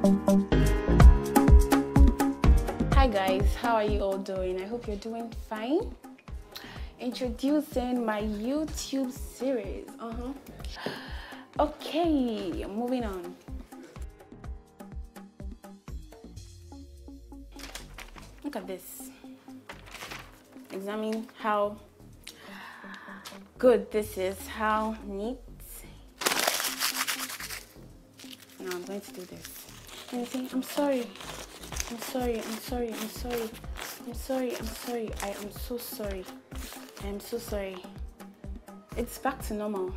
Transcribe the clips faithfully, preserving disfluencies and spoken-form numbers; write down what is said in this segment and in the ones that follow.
Hi guys, how are you all doing? I hope you're doing fine. Introducing my YouTube series. Uh-huh. Okay, moving on. Look at this. Examine how good this is, how neat. Now I'm going to do this. And you think, I'm sorry. I'm sorry, I'm sorry, I'm sorry, I'm sorry, I'm sorry, I am so sorry, I am so sorry. It's back to normal.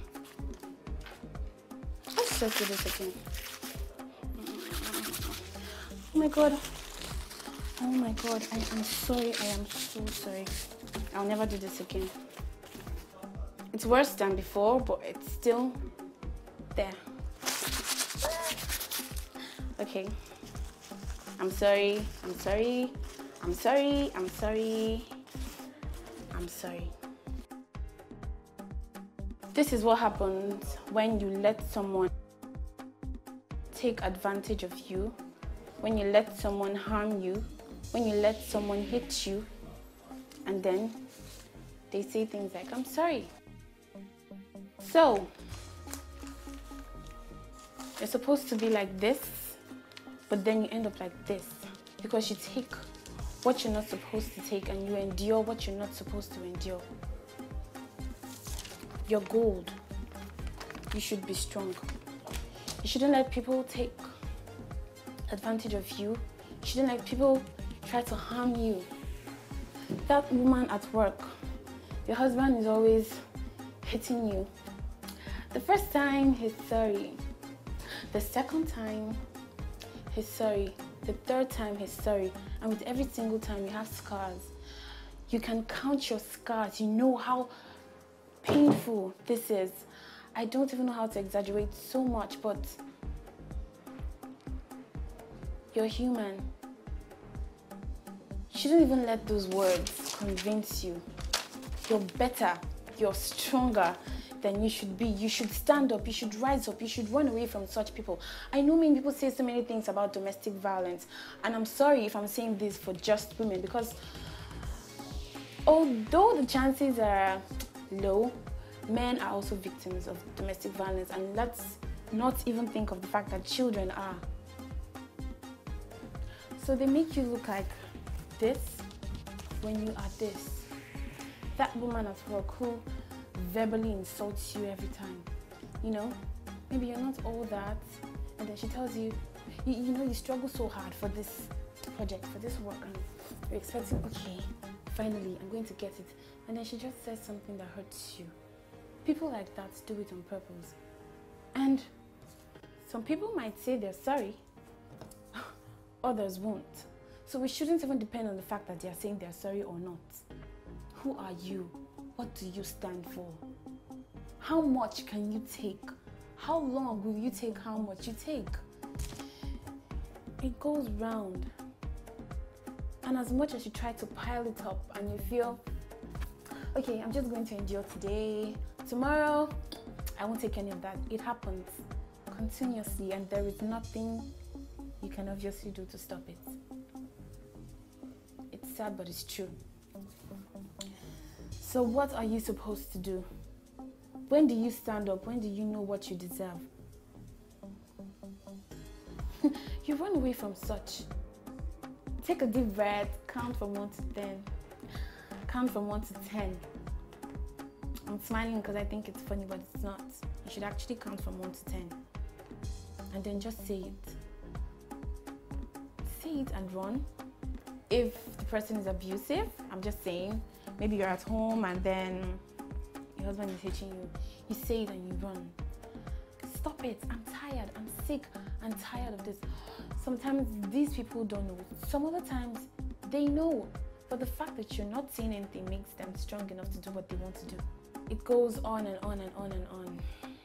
Let's just do this again. Oh my god, oh my god, I am sorry, I am so sorry. I'll never do this again. It's worse than before, but it's still there. Okay. I'm sorry, I'm sorry, I'm sorry, I'm sorry, I'm sorry. This is what happens when you let someone take advantage of you, when you let someone harm you, when you let someone hit you, and then they say things like, I'm sorry. So, you're supposed to be like this, but then you end up like this because you take what you're not supposed to take and you endure what you're not supposed to endure. You're gold. You should be strong. You shouldn't let people take advantage of you. You shouldn't let people try to harm you. That woman at work, your husband is always hitting you. The first time, he's sorry. The second time, he's sorry. The third time, he's sorry. And with every single time, you have scars. You can count your scars. You know how painful this is. I don't even know how to exaggerate so much, but you're human. You shouldn't even let those words convince you. You're better. You're stronger than you should be. You should stand up, you should rise up, you should run away from such people. I know many people say so many things about domestic violence, and I'm sorry if I'm saying this for just women, because although the chances are low, men are also victims of domestic violence, and let's not even think of the fact that children are. So they make you look like this when you are this. That woman at work who verbally insults you every time. You know, maybe you're not all that, and then she tells you, you, you know, you struggle so hard for this project, for this work, and you're expecting, okay, finally, I'm going to get it. And then she just says something that hurts you. People like that do it on purpose. And some people might say they're sorry, others won't. So we shouldn't even depend on the fact that they're saying they're sorry or not. Who are you? What do you stand for? How much can you take? How long will you take how much you take? It goes round. And as much as you try to pile it up and you feel, okay, I'm just going to endure today, tomorrow, I won't take any of that. It happens continuously and there is nothing you can obviously do to stop it. It's sad, but it's true. So what are you supposed to do? When do you stand up? When do you know what you deserve? You run away from such. Take a deep breath, count from one to ten. Count from one to ten. I'm smiling because I think it's funny, but it's not. You should actually count from one to ten. And then just say it. Say it and run. If the person is abusive, I'm just saying, maybe you're at home and then your husband is hitting you. You say it and you run. Stop it. I'm tired. I'm sick. I'm tired of this. Sometimes these people don't know. Some other times they know. But the fact that you're not saying anything makes them strong enough to do what they want to do. It goes on and on and on and on.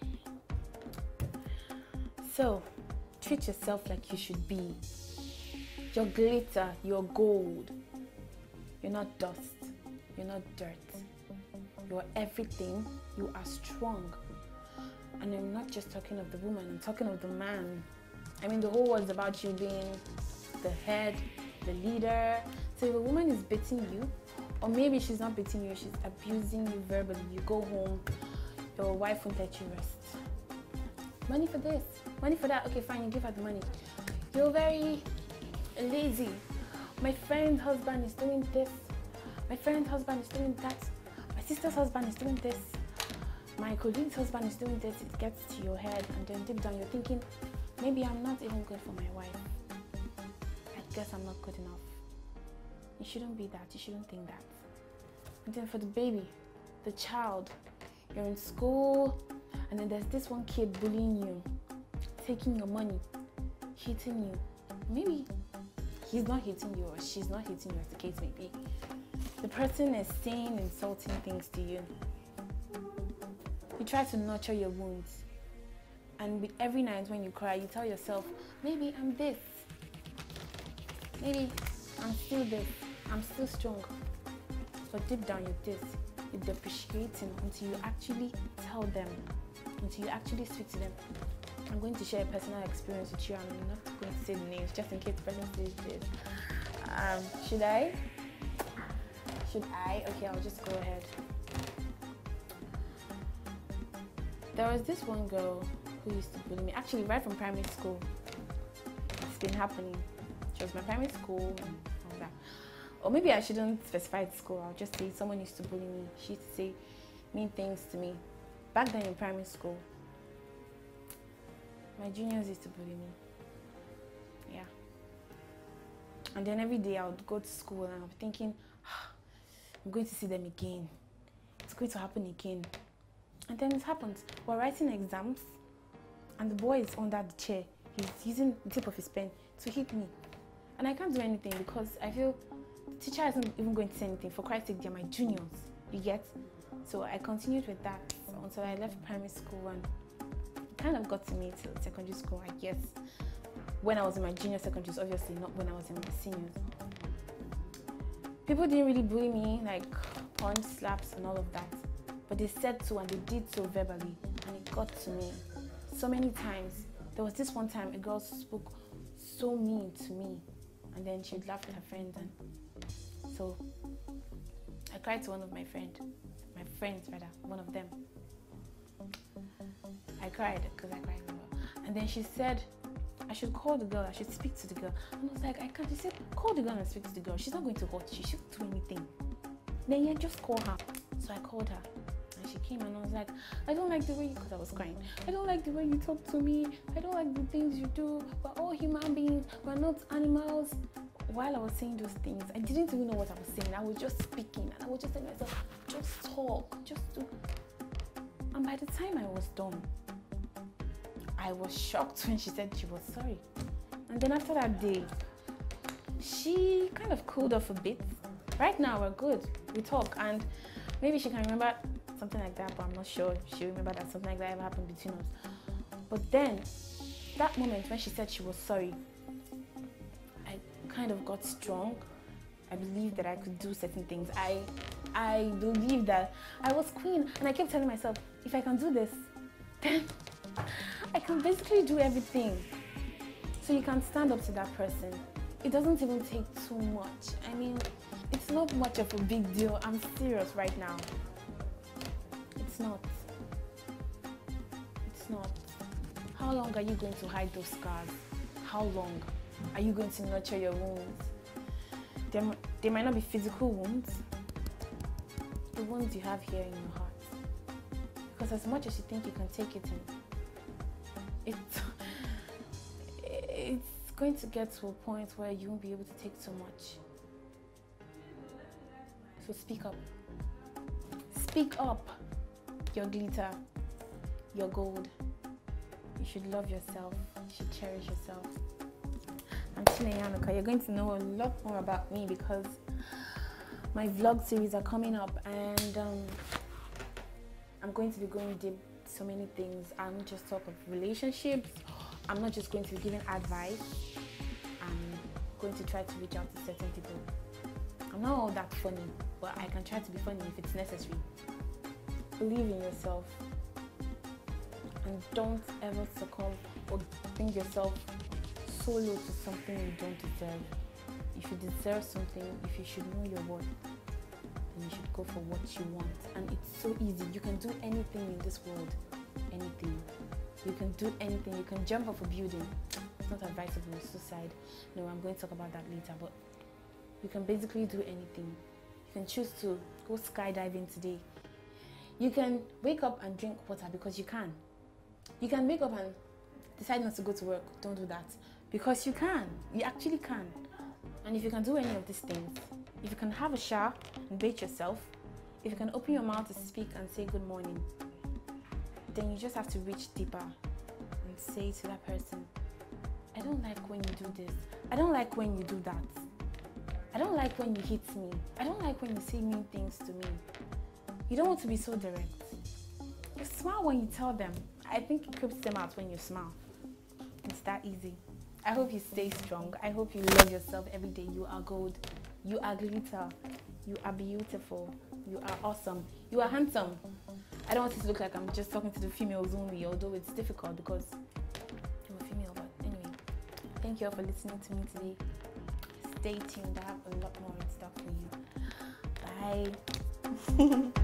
So, treat yourself like you should be. You're glitter. You're gold. You're not dust. You're not dirt. You're everything. You are strong. And I'm not just talking of the woman, I'm talking of the man. I mean, the whole world is about you being the head, the leader. So if a woman is beating you, or maybe she's not beating you, she's abusing you verbally, you go home, your wife won't let you rest. Money for this, money for that. Okay, fine, you give her the money. You're very lazy. My friend's husband is doing this. My friend's husband is doing that. My sister's husband is doing this. My colleague's husband is doing this. It gets to your head, and then deep down you're thinking, maybe I'm not even good for my wife. I guess I'm not good enough. You shouldn't be that. You shouldn't think that. And then for the baby, the child, you're in school, and then there's this one kid bullying you, taking your money, hitting you. Maybe he's not hitting you, or she's not hitting you, as the case may be. The person is saying insulting things to you. You try to nurture your wounds. And with every night when you cry, you tell yourself, maybe I'm this. Maybe I'm still this. I'm still strong. But deep down you're this. You're depreciating until you actually tell them, until you actually speak to them. I'm going to share a personal experience with you. I'm not going to say the names just in case the person says this. Um, should I? Should I? Okay, I'll just go ahead. There was this one girl who used to bully me. Actually, right from primary school, it's been happening. She was my primary school and all that. Or maybe I shouldn't specify the school. I'll just say someone used to bully me. She used to say mean things to me. Back then in primary school, my juniors used to bully me. Yeah. And then every day I would go to school and I'd be thinking, ah, I'm going to see them again. It's going to happen again. And then it happens. We're writing exams and the boy is under the chair. He's using the tip of his pen to hit me. And I can't do anything because I feel the teacher isn't even going to say anything. For Christ's sake, they're my juniors. You get? So I continued with that until I left primary school, and it kind of got to me till secondary school, I guess. When I was in my junior secondaries, obviously, not when I was in my seniors. People didn't really bully me, like punch, slaps, and all of that. But they said so and they did so verbally, and it got to me so many times. There was this one time a girl spoke so mean to me, and then she'd laugh with her friends, and so I cried to one of my friends, my friends rather, one of them. I cried because I cried a lot, and then she said I should call the girl, I should speak to the girl, and I was like, I can't. She said, call the girl and speak to the girl. She's not going to hurt you. She won't do anything. Then yeah, just call her. So I called her. She came and I was like, I don't like the way you, because I was crying, I don't like the way you talk to me, I don't like the things you do, we're all human beings, we're not animals. While I was saying those things, I didn't even know what I was saying. I was just speaking and I was just telling myself, just talk, just do. And by the time I was done, I was shocked when she said she was sorry. And then after that day, she kind of cooled off a bit. Right now we're good, we talk, and maybe she can remember something like that, but I'm not sure if she remembered that something like that ever happened between us. But then, that moment when she said she was sorry, I kind of got strong. I believed that I could do certain things. I, I believed that I was queen, and I kept telling myself, if I can do this, then I can basically do everything. So you can stand up to that person. It doesn't even take too much. I mean, it's not much of a big deal. I'm serious right now. It's not. It's not. How long are you going to hide those scars? How long are you going to nurture your wounds? They, they might not be physical wounds. The wounds you have here in your heart. Because as much as you think you can take it in, it's, it's going to get to a point where you won't be able to take so much. So speak up. Speak up. Your glitter, your gold. You should love yourself. You should cherish yourself. I'm NenyeMuses. You're going to know a lot more about me because my vlog series are coming up, and um, I'm going to be going deep so many things. I'm not just talk of relationships. I'm not just going to be giving advice. I'm going to try to reach out to certain people. I'm not all that funny, but I can try to be funny if it's necessary. Believe in yourself and don't ever succumb or bring yourself so low to something you don't deserve. If you deserve something, if you should know your worth, then you should go for what you want. And it's so easy. You can do anything in this world. Anything. You can do anything. You can jump off a building. It's not advisable. Suicide. No, I'm going to talk about that later. But you can basically do anything. You can choose to go skydiving today. You can wake up and drink water because you can. You can wake up and decide not to go to work. Don't do that. Because you can. You actually can. And if you can do any of these things, if you can have a shower and bathe yourself, if you can open your mouth to speak and say good morning, then you just have to reach deeper and say to that person, I don't like when you do this. I don't like when you do that. I don't like when you hit me. I don't like when you say mean things to me. You don't want to be so direct. You smile when you tell them. I think it creeps them out when you smile. It's that easy. I hope you stay strong. I hope you love yourself every day. You are gold. You are glitter. You are beautiful. You are awesome. You are handsome. I don't want it to look like I'm just talking to the females only, although it's difficult because I'm a female. But anyway, thank you all for listening to me today. Stay tuned. I have a lot more in stuff for you. Bye.